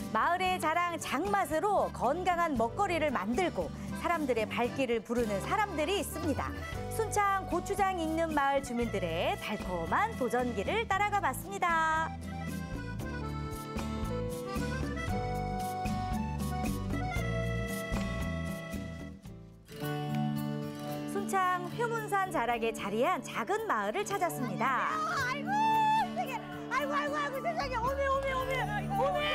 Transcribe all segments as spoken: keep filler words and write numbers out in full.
마을의 자랑 장맛으로 건강한 먹거리를 만들고 사람들의 발길을 부르는 사람들이 있습니다. 순창 고추장 익는 마을 주민들의 달콤한 도전기를 따라가 봤습니다. 순창 회문산 자락에 자리한 작은 마을을 찾았습니다. 아이고 세상에, 아이고 아이고 아이고 세상에, 오메 오메 오메 오메.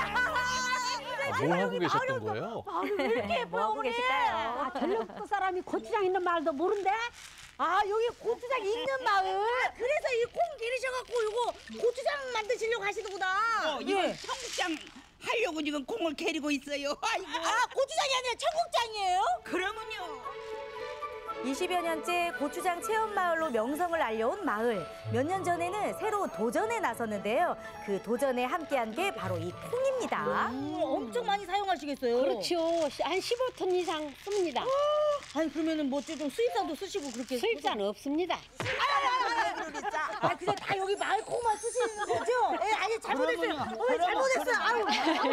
뭘 하고 계셨던 거예요? 마을이 왜 이렇게 예뻐요, 뭐 하고 어머니? 계실까요? 아, 전라북도 사람이 고추장 있는 마을도 모른대? 아, 여기 고추장 있는 마을. 아, 그래서 이 콩 기르셔갖고 이거 고추장 만드시려고 하시는구나. 어, 이거 청국장 하려고 지금 콩을 캐리고 있어요. 아이고. 아, 고추장이 아니라 청국장이에요? 그러면요. 이십여 년째 고추장 체험마을로 명성을 알려온 마을. 몇 년 전에는 새로 도전에 나섰는데요. 그 도전에 함께한 게 바로 이 콩입니다. 음, 엄청 많이 사용하시겠어요? 그렇죠. 한 십오 톤 이상 씁니다. 아니, 그러면은 뭐 좀 수입산도 쓰시고 그렇게. 수입산 없습니다. 아, 그냥 다 여기 마을 콩만 쓰시는 거죠? 예, 아니, 잘못했어요. 어머니, 잘못했어요. 아유.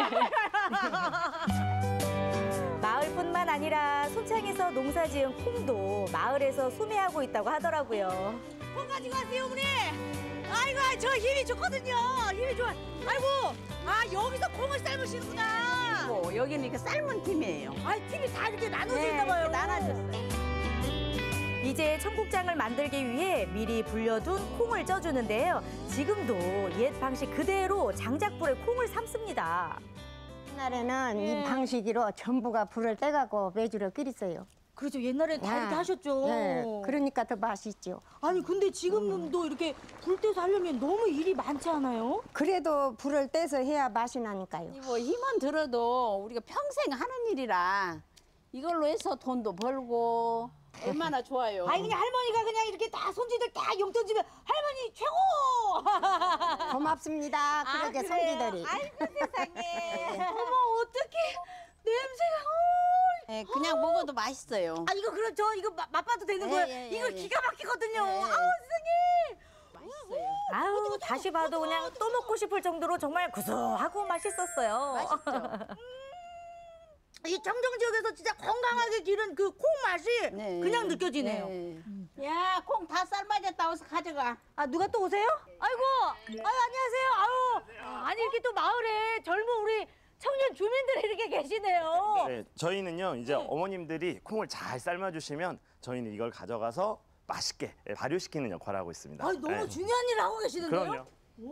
마을뿐만 아니라 순창에서 농사지은 콩도 마을에서 소매하고 있다고 하더라고요. 콩 가지고 가세요, 어머니. 아이고, 저 힘이 좋거든요. 힘이 좋아. 아이고, 아, 여기서 콩을 삶으시는구나. 뭐 여기는 이렇게 삶은 팀이에요. 아, 팀이 다 이렇게 나눠져 있나 봐요. 나눠졌어요. 이제 청국장을 만들기 위해 미리 불려둔 콩을 쪄주는데요. 지금도 옛 방식 그대로 장작불에 콩을 삶습니다. 옛날에는 이 방식으로 전부가 불을 떼갖고 매주를 끓였어요. 그렇죠. 옛날에 다 이렇게 하셨죠. 네, 그러니까 더 맛있죠. 아니, 근데 지금도 이렇게 불 떼서 하려면 너무 일이 많지 않아요? 그래도 불을 떼서 해야 맛이 나니까요. 뭐 힘은 들어도 우리가 평생 하는 일이라 이걸로 해서 돈도 벌고 얼마나 좋아요. 아니, 그냥 할머니가 그냥 이렇게 다 손주들 다 용돈 주면 할머니 최고! 고맙습니다. 그러게 손주들이. 아이고, 세상에. 어머, 어떡해. 냄새가. 네, 그냥 먹어도 맛있어요. 아, 이거 그렇죠. 이거 마- 맛봐도 되는 예, 거예요. 예, 이거 예, 기가 막히거든요. 예, 예. 아우, 세상에. 맛있어요. 아우, 다시 봐도 그냥 또 먹고 싶을 정도로 정말 구수하고 맛있었어요. 맛있죠. 이 청정 지역에서 진짜 건강하게 기른 그 콩 맛이 네. 그냥 느껴지네요. 네. 야, 콩 다 삶아졌다. 어서 가져가. 아, 누가 또 오세요? 아이고, 아유, 안녕하세요. 아유, 아니, 이렇게 또 마을에 젊은 우리 청년 주민들이 이렇게 계시네요. 네, 저희는요 이제 어머님들이 콩을 잘 삶아주시면 저희는 이걸 가져가서 맛있게 발효시키는 역할을 하고 있습니다. 아니, 너무 네. 중요한 일을 하고 계시는데요? 그럼요.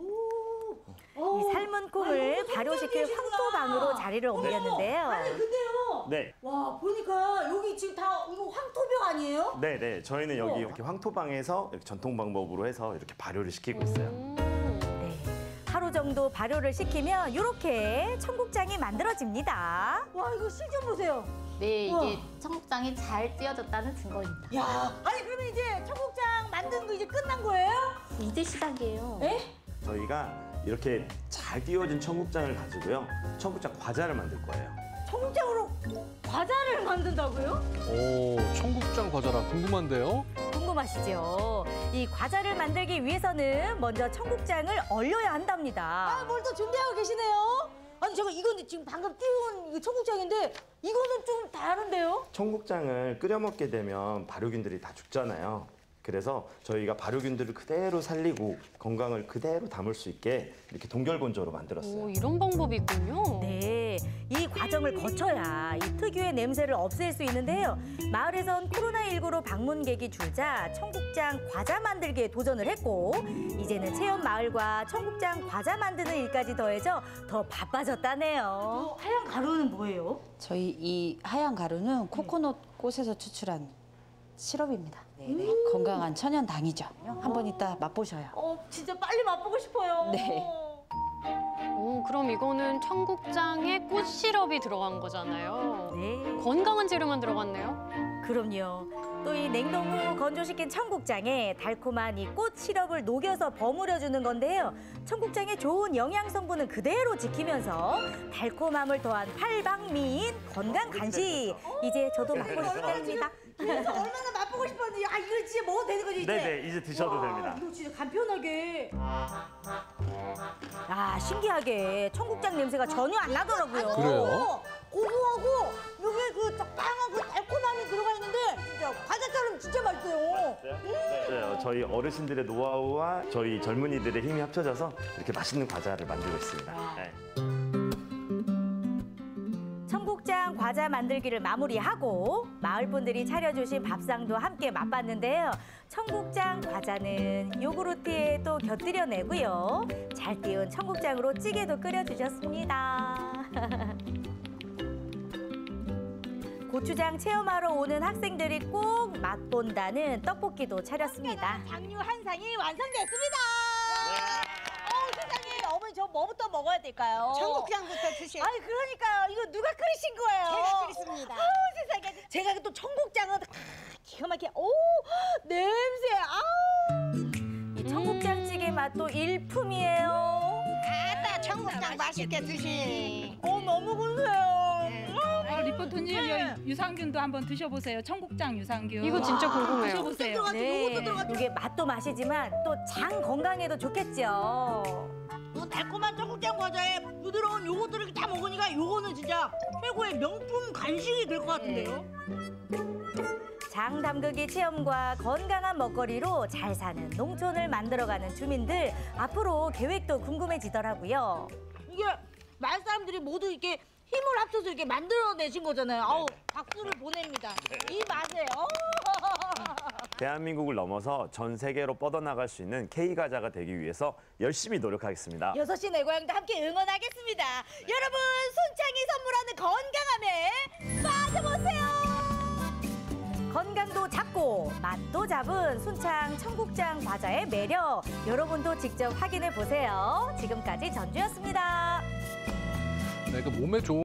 이 삶은 콩을 발효시킬 황토방으로 자리를 옮겼는데요. 아니, 근데요. 네, 와, 보니까 여기 지금 다 이거 황토병 아니에요? 네, 네. 저희는 여기 이렇게 황토방에서 이렇게 전통 방법으로 해서 이렇게 발효를 시키고 있어요. 네, 하루 정도 발효를 시키면 이렇게 청국장이 만들어집니다. 와, 이거 실 좀 보세요. 네, 이게 우와. 청국장이 잘 띄어졌다는 증거입니다. 야, 아니, 그러면 이제 청국장 만든 거 이제 끝난 거예요? 이제 시작이에요. 에? 저희가 이렇게 잘 띄워진 청국장을 가지고요 청국장 과자를 만들 거예요. 청국장으로 과자를 만든다고요? 오, 청국장 과자라 궁금한데요? 궁금하시죠? 이 과자를 만들기 위해서는 먼저 청국장을 얼려야 아, 한답니다. 뭘 또 준비하고 계시네요? 아니, 제가 이건 지금 방금 띄운 이거 청국장인데 이거는 좀 다른데요? 청국장을 끓여 먹게 되면 발효균들이 다 죽잖아요. 그래서 저희가 발효균들을 그대로 살리고 건강을 그대로 담을 수 있게 이렇게 동결건조로 만들었어요. 오, 이런 방법이 있군요. 네, 이 과정을 거쳐야 이 특유의 냄새를 없앨 수 있는데요. 마을에선 코로나십구로 방문객이 줄자 청국장 과자 만들기에 도전을 했고 이제는 체험 마을과 청국장 과자 만드는 일까지 더해져 더 바빠졌다네요. 어, 하얀 가루는 뭐예요? 저희 이 하얀 가루는 코코넛 꽃에서 추출한 시럽입니다. 네네. 건강한 천연 당이죠. 한번 이따 맛보셔요. 어, 진짜 빨리 맛보고 싶어요. 네. 오, 그럼 이거는 청국장에 꽃 시럽이 들어간 거잖아요. 네, 건강한 재료만 들어갔네요. 그럼요. 또 이 냉동 후 건조시킨 청국장에 달콤한 이 꽃 시럽을 녹여서 버무려주는 건데요. 청국장의 좋은 영양 성분은 그대로 지키면서 달콤함을 더한 팔방미인 건강 간식. 이제 저도 맛보고 싶답니다. 그래서 얼마나 맛보고 싶었는데, 아, 이거 진짜 먹어도 되는 거지, 이제? 네네, 이제 드셔도 와, 됩니다. 이거 진짜 간편하게. 아, 와, 신기하게 청국장 냄새가 전혀 안 나더라고요. 그래요? 고소하고 여기 그 적당한 그 달콤함이 들어가 있는데 진짜 과자처럼 진짜 맛있어요. 맞아요. 저희 어르신들의 노하우와 저희 젊은이들의 힘이 합쳐져서 이렇게 맛있는 과자를 만들고 있습니다. 네. 청국장 과자 만들기를 마무리하고 마을 분들이 차려주신 밥상도 함께 맛봤는데요. 청국장 과자는 요구르트에 또 곁들여내고요. 잘 띄운 청국장으로 찌개도 끓여주셨습니다. 고추장 체험하러 오는 학생들이 꼭 맛본다는 떡볶이도 차렸습니다. 장류 한 상이 완성됐습니다. 어우 세상에 어머니 저 뭐부터 먹어야 될까요? 청국장부터 드세요. 아니 그러니까요. 이거 누가 끓이신 거예요? 제가 끓였습니다. 아우 세상에. 제가 또 청국장은 기가 막히게 오 냄새 아우. 이 청국장찌개 맛도 일품이에요. 아따 청국장 맛있게 드시. 어 너무 근사해요. 아, 리포터님 여기 유산균도 한번 드셔보세요. 청국장 유산균. 이거 진짜 궁금해요. 드셔보세요. 네, 이게 맛도 맛이지만 또 장 건강에도 좋겠죠. 이 달콤한 청국장 과자에 부드러운 요것들을 이렇게 다 먹으니까 요거는 진짜 최고의 명품 간식이 될 것 같은데요. 장 담그기 체험과 건강한 먹거리로 잘 사는 농촌을 만들어가는 주민들 앞으로 계획도 궁금해지더라고요. 이게 마을 사람들이 모두 이렇게 힘을 합쳐서 이렇게 만들어내신 거잖아요. 아우 박수를 보냅니다. 이 맛에. 어. 대한민국을 넘어서 전 세계로 뻗어나갈 수 있는 K과자가 되기 위해서 열심히 노력하겠습니다. 여섯 시 내 고향도 함께 응원하겠습니다. 여러분 순창이 선물하는 건강함에 빠져보세요. 건강도 잡고 맛도 잡은 순창 청국장 과자의 매력 여러분도 직접 확인해 보세요. 지금까지 전주였습니다. 네, 그 몸에 좋은